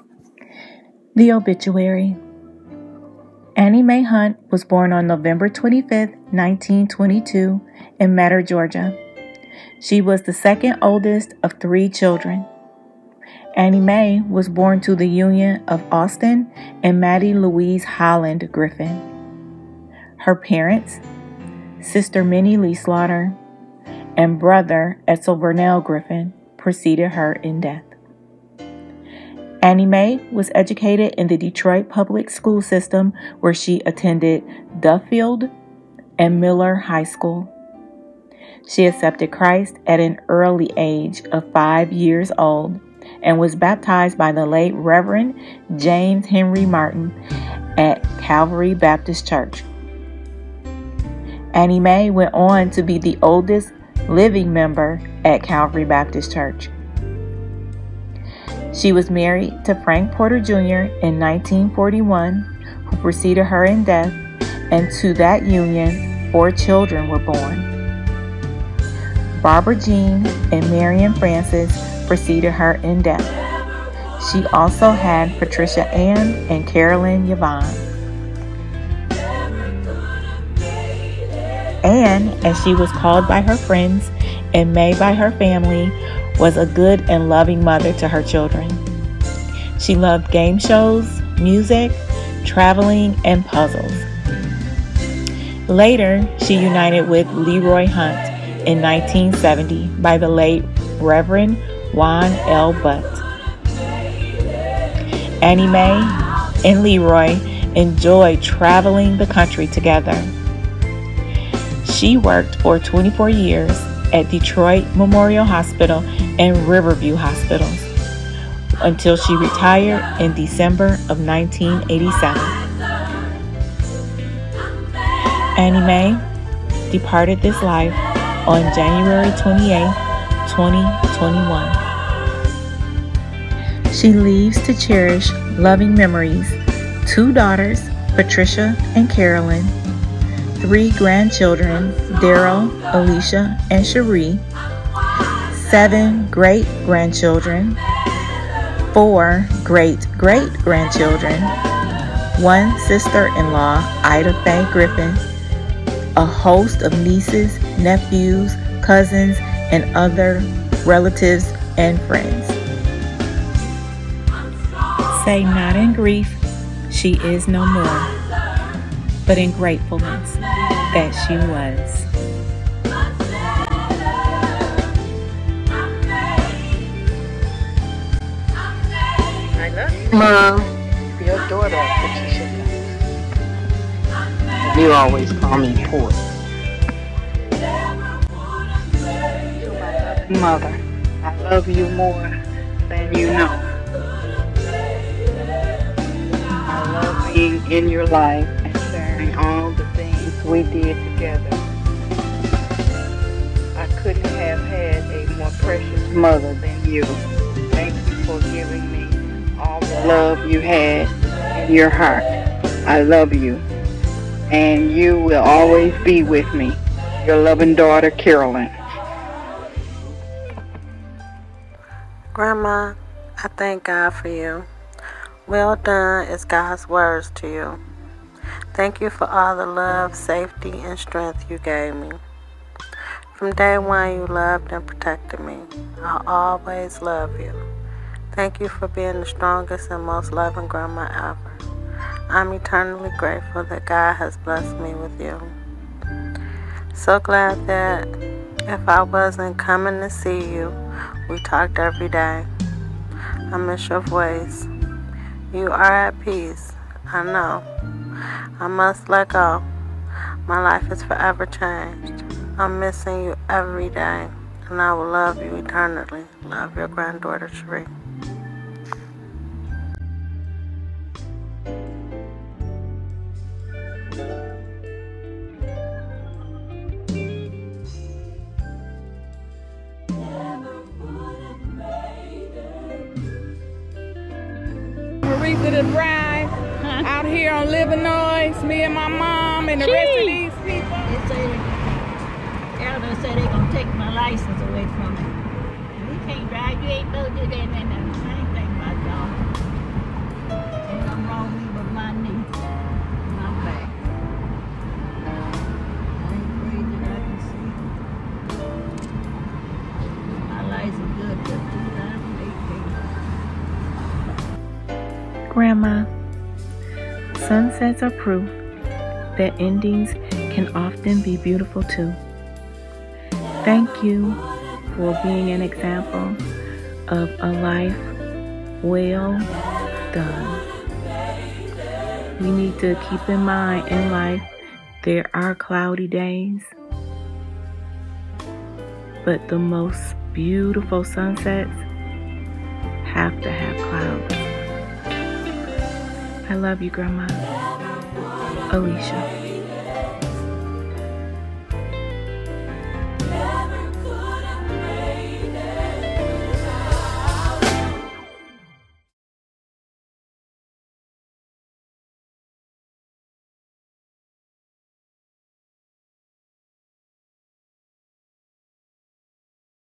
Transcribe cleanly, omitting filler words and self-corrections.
The obituary. Annie Mae Hunt was born on November 25, 1922, in Metter, Georgia. She was the second oldest of 3 children. Annie Mae was born to the union of Austin and Maddie Louise Holland Griffin. Her parents, Sister Minnie Lee Slaughter and brother Edsel Vernell Griffin, preceded her in death. Annie Mae was educated in the Detroit public school system, where she attended Duffield and Miller High School. She accepted Christ at an early age of 5 years old and was baptized by the late Reverend James Henry Martin at Calvary Baptist Church. Annie Mae went on to be the oldest living member at Calvary Baptist Church. She was married to Frank Porter Jr. in 1941, who preceded her in death, and to that union, 4 children were born. Barbara Jean and Marion Frances preceded her in death. She also had Patricia Ann and Carolyn Yvonne. Anne, as she was called by her friends and Mae by her family, was a good and loving mother to her children. She loved game shows, music, traveling, and puzzles. Later, she united with Leroy Hunt in 1970 by the late Reverend Juan L. Butt. Annie Mae and Leroy enjoyed traveling the country together. She worked for 24 years at Detroit Memorial Hospital and Riverview Hospitals until she retired in December of 1987. Annie Mae departed this life on January 28, 2021. She leaves to cherish loving memories, 2 daughters, Patricia and Carolyn, 3 grandchildren, Daryl, Alicia, and Cherie, 7 great-grandchildren, 4 great-great-grandchildren, 1 sister-in-law, Ida Faye Griffin, a host of nieces, nephews, cousins, and other relatives and friends. Say not in grief, she is no more, but in gratefulness that she was. I love you, Mom. Your daughter, Patricia. You always call me Port. Mother, I love you more than you know. I love being in your life and sharing all the things we did together. I couldn't have had a more precious mother than you. Thank you for giving me all the love you had in your heart. I love you, and you will always be with me. Your loving daughter, Carolyn. Grandma, I thank God for you. Well done is God's words to you. Thank you for all the love, safety, and strength you gave me. From day one, you loved and protected me. I'll always love you. Thank you for being the strongest and most loving grandma ever. I'm eternally grateful that God has blessed me with you. So glad that if I wasn't coming to see you, we talked every day. I miss your voice. You are at peace. I know. I must let go. My life is forever changed. I'm missing you every day, and I will love you eternally. Love, your granddaughter, Cherie. Marisa the Bride out here on Livernois, me and my mom and the rest of these people. Elder said they're going to take my license away from me. You can't drive, you ain't no do that, I ain't thinking about y'all. on me but my knee, my back. I ain't afraid that I can see. My lights are good till 2018. Grandma, sunsets are proof that endings can often be beautiful too. Thank you for being an example of a life well done. We need to keep in mind in life there are cloudy days, but the most beautiful sunsets have to have clouds. I love you, Grandma. Alicia.